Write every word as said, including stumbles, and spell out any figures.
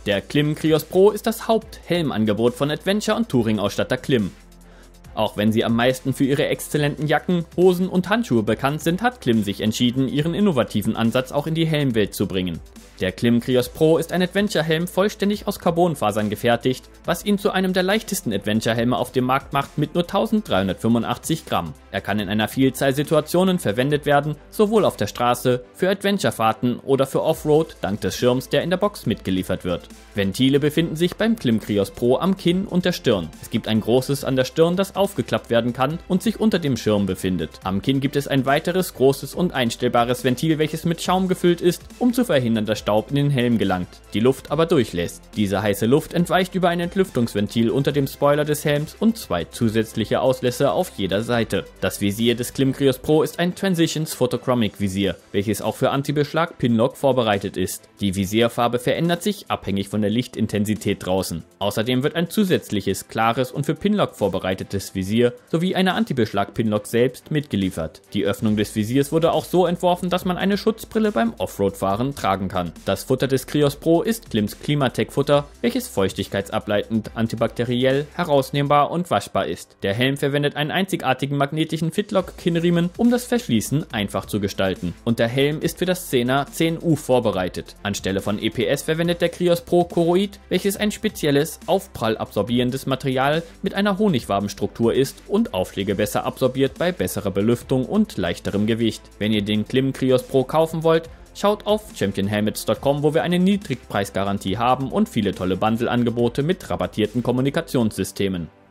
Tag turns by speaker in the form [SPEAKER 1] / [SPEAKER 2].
[SPEAKER 1] Der Klim Krios Pro ist das Haupthelmangebot von Adventure- und Touring-Ausstatter Klim. Auch wenn sie am meisten für ihre exzellenten Jacken, Hosen und Handschuhe bekannt sind, hat Klim sich entschieden, ihren innovativen Ansatz auch in die Helmwelt zu bringen. Der Klim Krios Pro ist ein Adventure-Helm vollständig aus Carbonfasern gefertigt, was ihn zu einem der leichtesten Adventure-Helme auf dem Markt macht mit nur eintausenddreihundertfünfundachtzig Gramm. Er kann in einer Vielzahl Situationen verwendet werden, sowohl auf der Straße, für Adventure-Fahrten oder für Offroad, dank des Schirms, der in der Box mitgeliefert wird. Ventile befinden sich beim Klim Krios Pro am Kinn und der Stirn. Es gibt ein großes an der Stirn, das aufgeklappt werden kann und sich unter dem Schirm befindet. Am Kinn gibt es ein weiteres großes und einstellbares Ventil, welches mit Schaum gefüllt ist, um zu verhindern, dass Staub in den Helm gelangt, die Luft aber durchlässt. Diese heiße Luft entweicht über ein Entlüftungsventil unter dem Spoiler des Helms und zwei zusätzliche Auslässe auf jeder Seite. Das Visier des Klim Krios Pro ist ein Transitions Photochromic Visier, welches auch für Antibeschlag Pinlock vorbereitet ist. Die Visierfarbe verändert sich abhängig von der Lichtintensität draußen. Außerdem wird ein zusätzliches, klares und für Pinlock vorbereitetes Visier sowie eine Antibeschlag Pinlock selbst mitgeliefert. Die Öffnung des Visiers wurde auch so entworfen, dass man eine Schutzbrille beim Offroad-Fahren tragen kann. Das Futter des Krios Pro ist Klims Klimatech Futter, welches feuchtigkeitsableitend, antibakteriell, herausnehmbar und waschbar ist. Der Helm verwendet einen einzigartigen magnetischen Fitlock-Kinnriemen, um das Verschließen einfach zu gestalten. Und der Helm ist für das Xena zehn U vorbereitet. Anstelle von E P S verwendet der Krios Pro Koroid, welches ein spezielles, aufprallabsorbierendes Material mit einer Honigwabenstruktur ist und Aufschläge besser absorbiert bei besserer Belüftung und leichterem Gewicht. Wenn ihr den Klim Krios Pro kaufen wollt, schaut auf champion helmets punkt com, wo wir eine Niedrigpreisgarantie haben und viele tolle Bundle-Angebote mit rabattierten Kommunikationssystemen.